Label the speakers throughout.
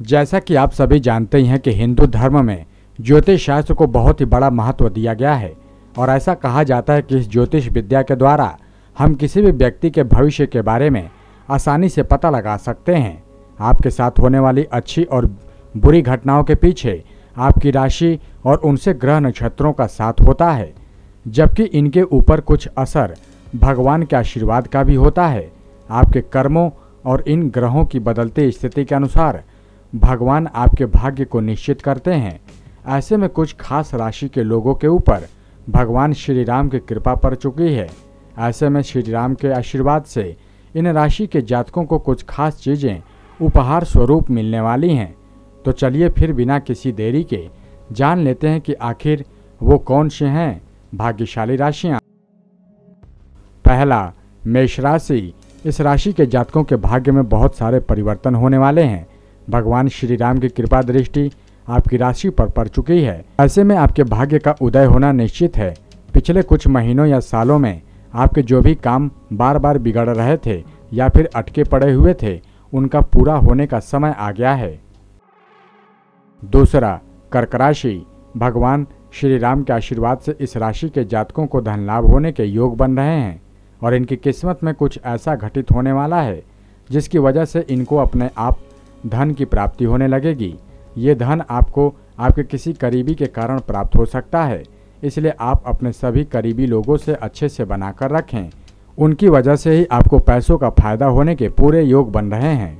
Speaker 1: जैसा कि आप सभी जानते ही हैं कि हिंदू धर्म में ज्योतिष शास्त्र को बहुत ही बड़ा महत्व दिया गया है और ऐसा कहा जाता है कि इस ज्योतिष विद्या के द्वारा हम किसी भी व्यक्ति के भविष्य के बारे में आसानी से पता लगा सकते हैं। आपके साथ होने वाली अच्छी और बुरी घटनाओं के पीछे आपकी राशि और उनसे ग्रह नक्षत्रों का साथ होता है, जबकि इनके ऊपर कुछ असर भगवान के आशीर्वाद का भी होता है। आपके कर्मों और इन ग्रहों की बदलती स्थिति के अनुसार भगवान आपके भाग्य को निश्चित करते हैं। ऐसे में कुछ खास राशि के लोगों के ऊपर भगवान श्री राम की कृपा पड़ चुकी है। ऐसे में श्री राम के आशीर्वाद से इन राशि के जातकों को कुछ खास चीज़ें उपहार स्वरूप मिलने वाली हैं। तो चलिए फिर बिना किसी देरी के जान लेते हैं कि आखिर वो कौन से हैं भाग्यशाली राशियाँ। पहला, मेष राशि। इस राशि के जातकों के भाग्य में बहुत सारे परिवर्तन होने वाले हैं। भगवान श्री राम की कृपा दृष्टि आपकी राशि पर पड़ चुकी है। ऐसे में आपके भाग्य का उदय होना निश्चित है। पिछले कुछ महीनों या सालों में आपके जो भी काम बार बार बिगड़ रहे थे या फिर अटके पड़े हुए थे, उनका पूरा होने का समय आ गया है। दूसरा, कर्क राशि। भगवान श्री राम के आशीर्वाद से इस राशि के जातकों को धन लाभ होने के योग बन रहे हैं और इनकी किस्मत में कुछ ऐसा घटित होने वाला है जिसकी वजह से इनको अपने आप धन की प्राप्ति होने लगेगी। ये धन आपको आपके किसी करीबी के कारण प्राप्त हो सकता है, इसलिए आप अपने सभी करीबी लोगों से अच्छे से बनाकर रखें। उनकी वजह से ही आपको पैसों का फायदा होने के पूरे योग बन रहे हैं।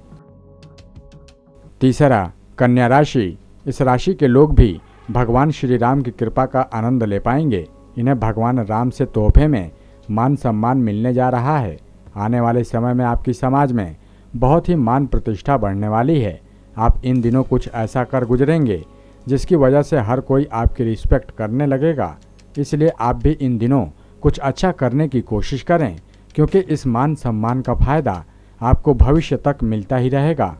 Speaker 1: तीसरा, कन्या राशि। इस राशि के लोग भी भगवान श्री राम की कृपा का आनंद ले पाएंगे। इन्हें भगवान राम से तोहफे में मान सम्मान मिलने जा रहा है। आने वाले समय में आपकी समाज में बहुत ही मान प्रतिष्ठा बढ़ने वाली है। आप इन दिनों कुछ ऐसा कर गुजरेंगे जिसकी वजह से हर कोई आपकी रिस्पेक्ट करने लगेगा। इसलिए आप भी इन दिनों कुछ अच्छा करने की कोशिश करें, क्योंकि इस मान सम्मान का फायदा आपको भविष्य तक मिलता ही रहेगा।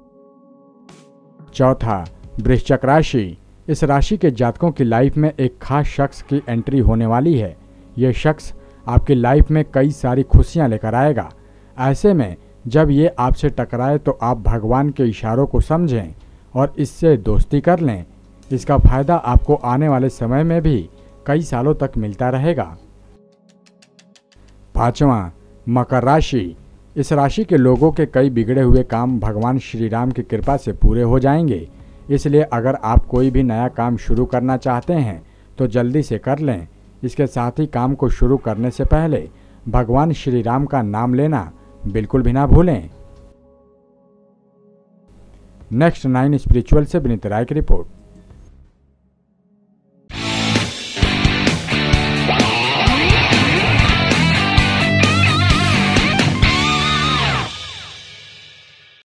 Speaker 1: चौथा, वृश्चिक राशि। इस राशि के जातकों की लाइफ में एक खास शख्स की एंट्री होने वाली है। यह शख्स आपकी लाइफ में कई सारी खुशियां लेकर आएगा। ऐसे में जब ये आपसे टकराए तो आप भगवान के इशारों को समझें और इससे दोस्ती कर लें। इसका फायदा आपको आने वाले समय में भी कई सालों तक मिलता रहेगा। पांचवा, मकर राशि। इस राशि के लोगों के कई बिगड़े हुए काम भगवान श्री राम की कृपा से पूरे हो जाएंगे। इसलिए अगर आप कोई भी नया काम शुरू करना चाहते हैं तो जल्दी से कर लें। इसके साथ ही काम को शुरू करने से पहले भगवान श्री राम का नाम लेना बिल्कुल भी ना भूलें। नेक्स्ट 9 स्पिरिचुअल से विनीत राय की रिपोर्ट।